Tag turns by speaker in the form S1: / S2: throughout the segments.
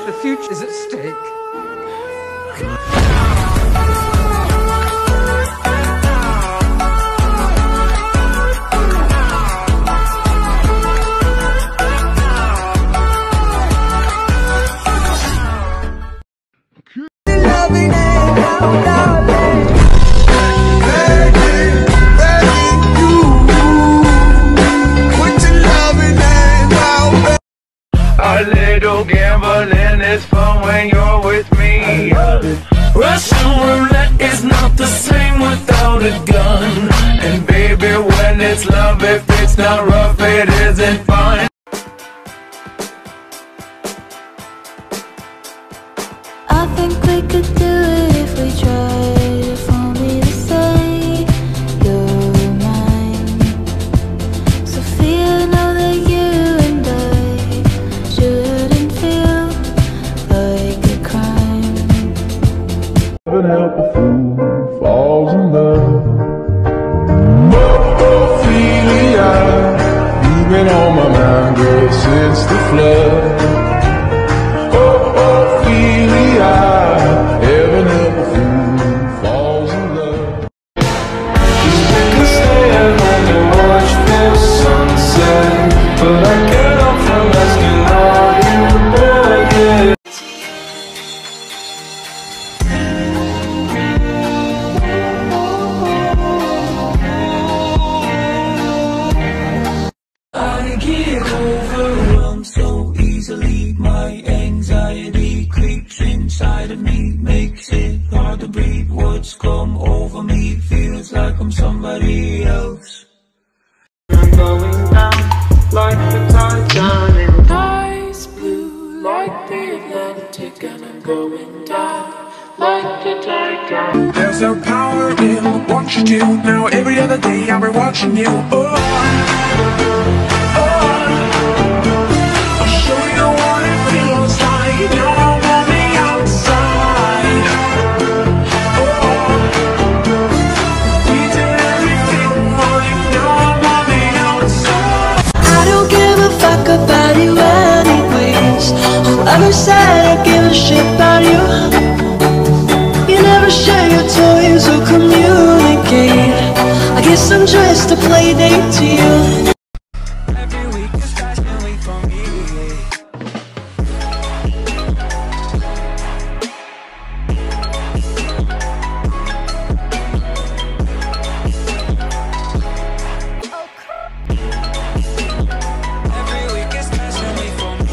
S1: The future is at stake.
S2: A little gambling is fun when you're with me. Russian roulette is not the same without a gun. And baby, when it's love, if it's not rough, it isn't fun.
S3: I think we could do it if we tried. If only to say you're mine. Sophia, know that you and I shouldn't feel like a crime.
S4: Heaven help a fool falls in love. Ophelia, you've been on my mind, girl, since the flood. Ophelia, heaven help a fool falls in love. Just take a stand and watch the sunset, but I can't help from asking, are you begging?
S2: I get overwhelmed so easily. My anxiety creeps inside of me, makes it hard to breathe. What's come over me feels like I'm somebody else. I'm going down like the Titanic. Eyes blue like the Atlantic, and I'm going down like the Titanic. There's no power in what you do. Now every other day I'll be watching you. I'll show you what it feels like. Now I'm on the outside. We did everything right. Now I'm on the outside.
S3: I don't give a fuck about you anyways. Whoever said I give a shit about you. You never share your toys or communicate. I guess I'm just a play date to you.
S2: Every week is fashion week for me. Every week is fashion week for me.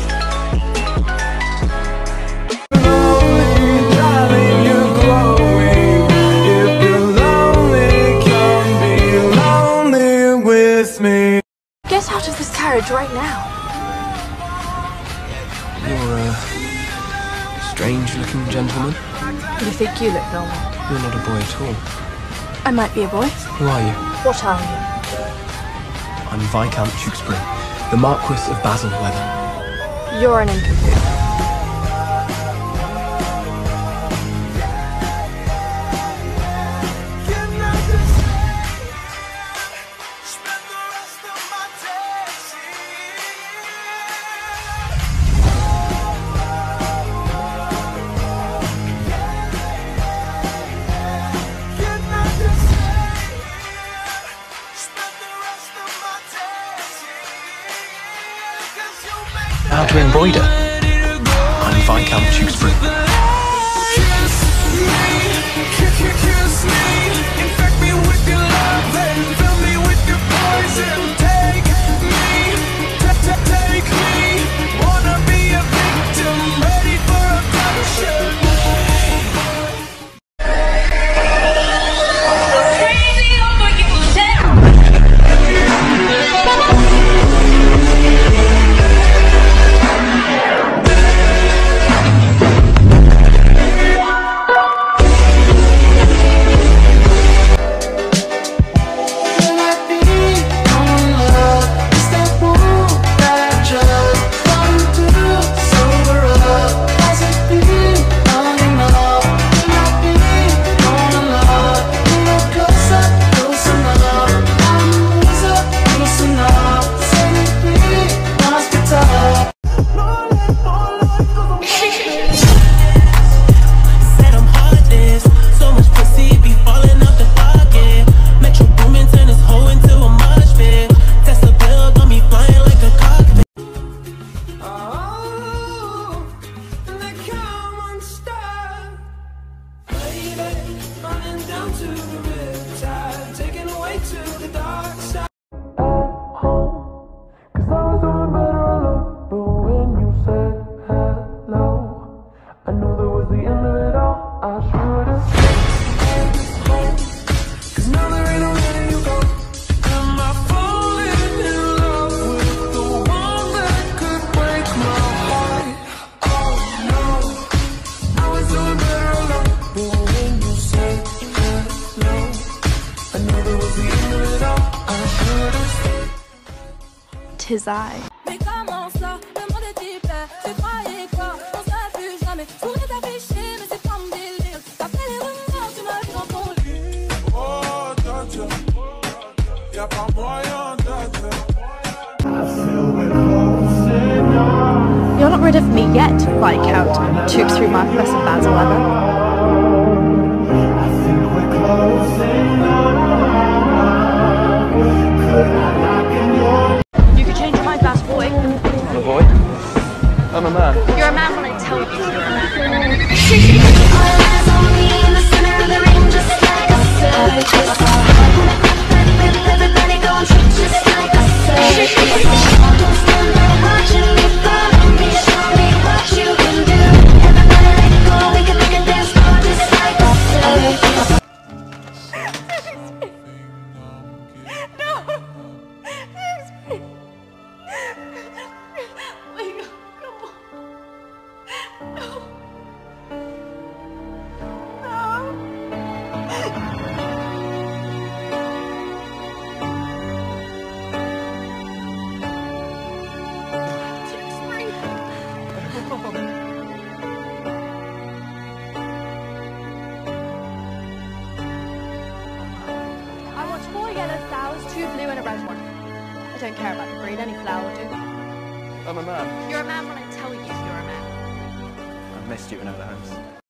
S2: Lonely, darling, you're glowing. If you're lonely, come be lonely with me.
S5: Get out of this carriage right now.
S6: You're a strange-looking gentleman.
S5: You think you look normal?
S6: You're not a boy at all.
S5: I might be a boy.
S6: Who are you?
S5: What are you?
S6: I'm Viscount Tewkesbury, the Marquis of Basilweather.
S5: You're an incomplete.
S6: How to embroider? I'm Viscount Tewkesbury.
S5: his eye.
S1: Mais comment ça, le monde est hyper. Tu croyais quoi, on serait plus jamais. Je voulais t'afficher, mais c'est pas mon délire. D'après les rumeurs, tu m'as vu dans ton lit.
S4: Oh, Dodger, y'a pas moyen Dodger.
S5: You're not rid of me yet, Viscount. Tewkesbury Marquess of Basil Ever. You could change your mind about a boy.
S6: I'm a boy. I'm a man.
S5: You're a man when I tell you you're a man.
S1: All eyes on me in the center of the ring, just like a circus. Everybody going trick just like a circus. Don't stand there watching me, follow me, show me what you can do. Everybody let go, we can make a dance floor just like a circus.
S5: I want 4 yellow flowers, 2 blue and a red one. I don't care about the breed, any flower will do.
S6: I'm a man.
S5: You're a man when I tell you you're a man.
S6: I've missed you, Enola Holmes.